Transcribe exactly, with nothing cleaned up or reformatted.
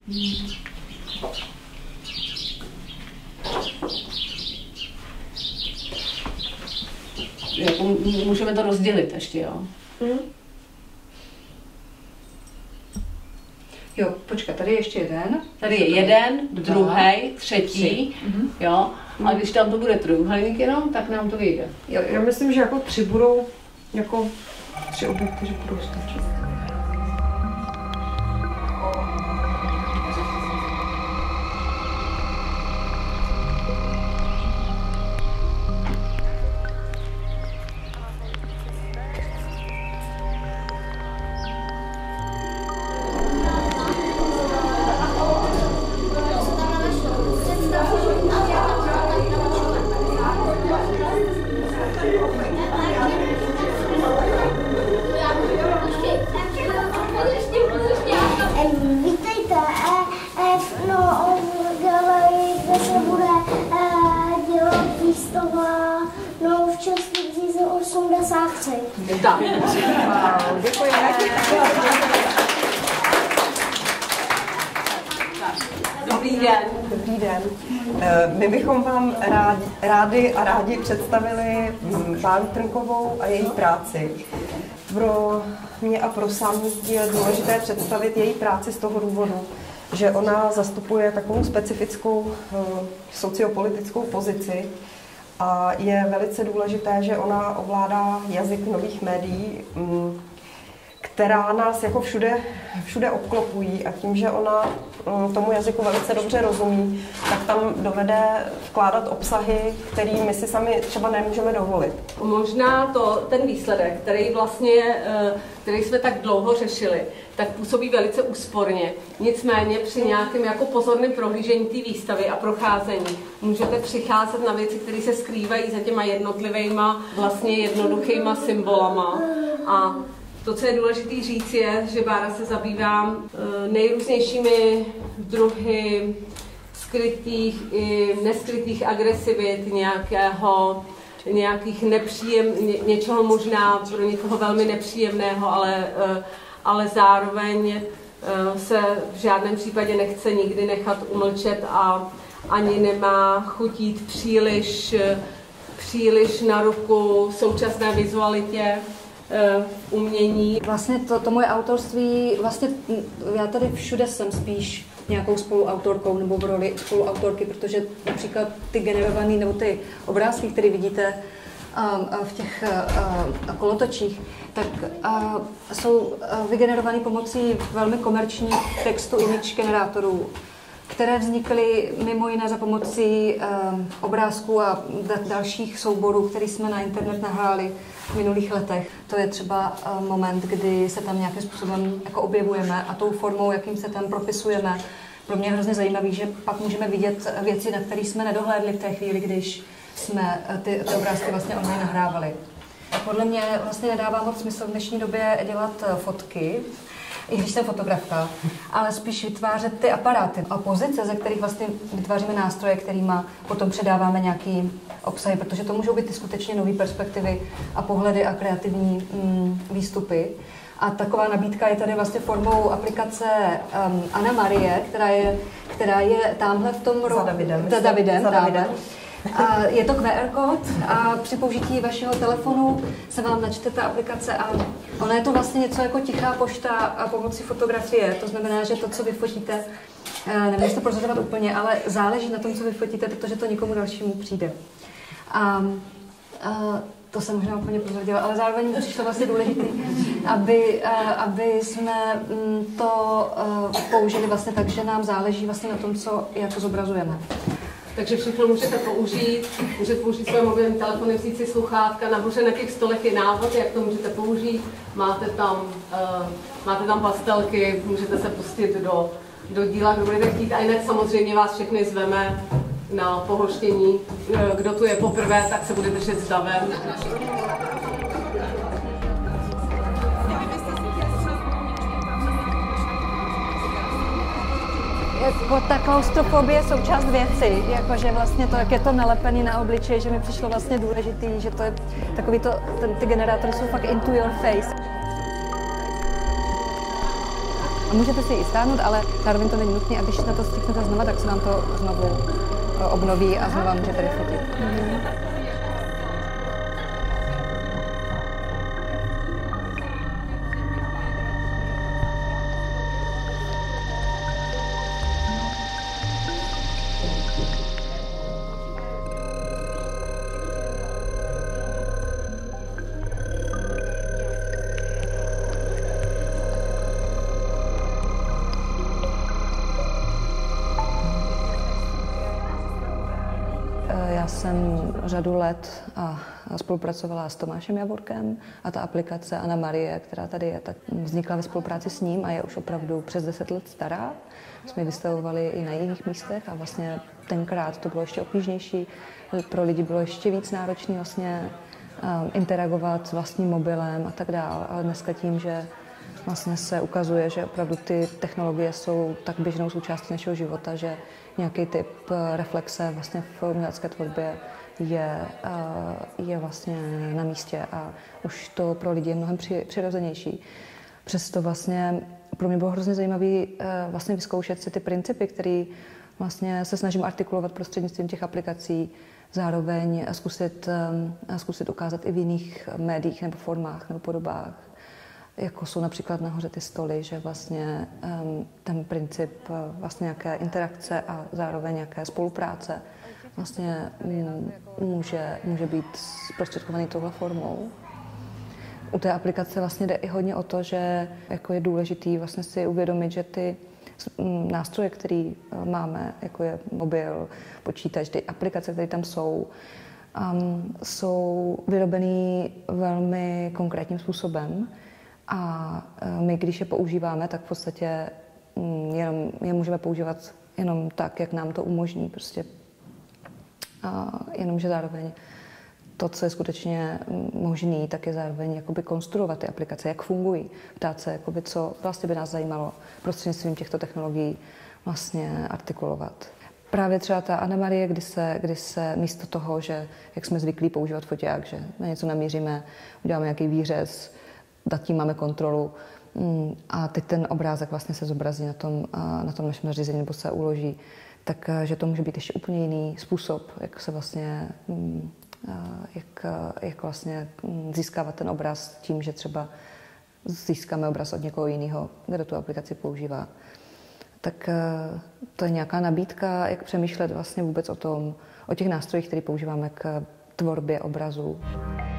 Jako můžeme to rozdělit ještě, jo? Hmm. Jo, počkat, tady je ještě jeden. Tady je jeden, druhý, třetí, mm-hmm. jo? A když tam to bude trojúhelník jenom, tak nám to vyjde. Jo, já myslím, že jako tři budou, jako tři objekty, že budou stačit. Vítejte, no, v galerii, kde se bude dělat výstava Novčasný dízel osmdesát tři. Tak. Wow, děkujeme. Dobrý den. Dobrý den. My bychom vám rádi, rádi a rádi představili Báru Trnkovou a její práci. Pro mě a pro sami je důležité představit její práci z toho důvodu, že ona zastupuje takovou specifickou sociopolitickou pozici a je velice důležité, že ona ovládá jazyk nových médií, která nás jako všude, všude obklopují, a tím, že ona tomu jazyku velice dobře rozumí, tak tam dovede vkládat obsahy, který my si sami třeba nemůžeme dovolit. Možná to, ten výsledek, který vlastně, který jsme tak dlouho řešili, tak působí velice úsporně. Nicméně při nějakém jako pozorném prohlížení té výstavy a procházení můžete přicházet na věci, které se skrývají za těma jednotlivýma, vlastně jednoduchýma symbolama. A to, co je důležité říct, je, že Bára se zabývá nejrůznějšími druhy skrytých i neskrytých agresivit, nějakého, nějakých nepříjem, ně, něčeho možná pro někoho velmi nepříjemného, ale, ale zároveň se v žádném případě nechce nikdy nechat umlčet a ani nemá chutít příliš, příliš na ruku současné vizualitě, umění. Vlastně to, to moje autorství, vlastně já tady všude jsem spíš nějakou spoluautorkou nebo v roli spoluautorky, protože například ty generované nebo ty obrázky, které vidíte v těch kolotočích, tak jsou vygenerované pomocí velmi komerčních textu image generátorů, které vznikly mimo jiné za pomocí obrázků a dalších souborů, které jsme na internet nahráli v minulých letech. To je třeba moment, kdy se tam nějakým způsobem jako objevujeme a tou formou, jakým se tam propisujeme. Pro mě je hrozně zajímavý, že pak můžeme vidět věci, na které jsme nedohlédli v té chvíli, když jsme ty, ty obrázky vlastně online nahrávali. A podle mě vlastně nedává moc smysl v dnešní době dělat fotky, i když jsem fotografka, ale spíš vytvářet ty aparáty a pozice, ze kterých vlastně vytváříme nástroje, kterými potom předáváme nějaký obsahy, protože to můžou být ty skutečně nové perspektivy a pohledy a kreativní mm, výstupy. A taková nabídka je tady vlastně formou aplikace um, Anna Marie, která je, která je tamhle v tom Za Davidem. Za Davidem, Za Davidem. A je to Q R kód a při použití vašeho telefonu se vám načte ta aplikace a ona je to vlastně něco jako tichá pošta a pomocí fotografie. To znamená, že to, co vyfotíte, nevím, jestli to prozrazovat úplně, ale záleží na tom, co vyfotíte, protože to někomu dalšímu přijde. A, a to jsem možná úplně prozradila, ale zároveň přišlo vlastně důležité, aby, aby jsme to použili vlastně tak, že nám záleží vlastně na tom, co jako zobrazujeme. Takže všechno můžete použít, můžete použít své mobilní telefony, vzít si sluchátka, nahoře na těch stolech je návod, jak to můžete použít, máte tam, uh, máte tam pastelky, můžete se pustit do, do díla, kdo budete chtít, a jinak samozřejmě vás všechny zveme na pohoštění. Kdo tu je poprvé, tak se bude držet s davem. Jako ta klaustrofobie je součást věci, jakože vlastně to, jak je to nalepený na obličej, že mi přišlo vlastně důležitý, že to je takový to, ten, ty generátory jsou fakt into your face. můžete si i stáhnout, ale zároveň to není nutné a když na to stiknete znova, tak se nám to znovu obnoví a znova můžete vyfotit. Mm-hmm. Já jsem řadu let a spolupracovala s Tomášem Javorkem a ta aplikace Anna Marie, která tady je, tak vznikla ve spolupráci s ním a je už opravdu přes deset let stará. Jsme ji vystavovali i na jiných místech a vlastně tenkrát to bylo ještě obtížnější. Pro lidi bylo ještě víc náročné vlastně interagovat s vlastním mobilem a tak dále, ale dneska tím, že vlastně se ukazuje, že opravdu ty technologie jsou tak běžnou součástí našeho života, že nějaký typ reflexe vlastně v umělecké tvorbě je, je vlastně na místě a už to pro lidi je mnohem přirozenější. Přesto vlastně pro mě bylo hrozně zajímavé vlastně vyzkoušet si ty principy, které vlastně se snažím artikulovat prostřednictvím těch aplikací, zároveň zkusit, zkusit ukázat i v jiných médiích nebo formách nebo podobách. Jako jsou například nahoře ty stoly, že vlastně um, ten princip uh, vlastně nějaké interakce a zároveň nějaké spolupráce vlastně um, může, může být zprostředkovaný touhle formou. U té aplikace vlastně jde i hodně o to, že jako je důležitý vlastně si uvědomit, že ty um, nástroje, které uh, máme, jako je mobil, počítač, ty aplikace, které tam jsou, um, jsou vyrobený velmi konkrétním způsobem. A my, když je používáme, tak v podstatě jenom je můžeme používat jenom tak, jak nám to umožní. Prostě. A jenomže zároveň to, co je skutečně možné, tak je zároveň jakoby konstruovat ty aplikace, jak fungují. Ptát se, jakoby, co vlastně by nás zajímalo prostřednictvím těchto technologií vlastně artikulovat. Právě třeba ta Anna Marie, kdy se, kdy se místo toho, že jak jsme zvyklí používat foťák, že na něco namíříme, uděláme nějaký výřez, nad tím máme kontrolu a teď ten obrázek vlastně se zobrazí na tom, na tom našem zařízení nebo se uloží, takže to může být ještě úplně jiný způsob, jak se vlastně, jak, jak vlastně získávat ten obraz tím, že třeba získáme obraz od někoho jiného, kdo tu aplikaci používá. Tak to je nějaká nabídka, jak přemýšlet vlastně vůbec o tom, o těch nástrojích, které používáme k tvorbě obrazů.